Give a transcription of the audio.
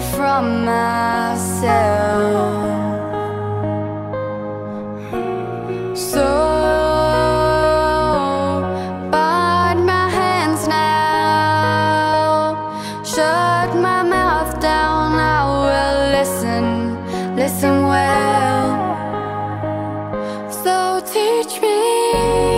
from myself. So bind my hands now, shut my mouth down. I will listen, listen well. So teach me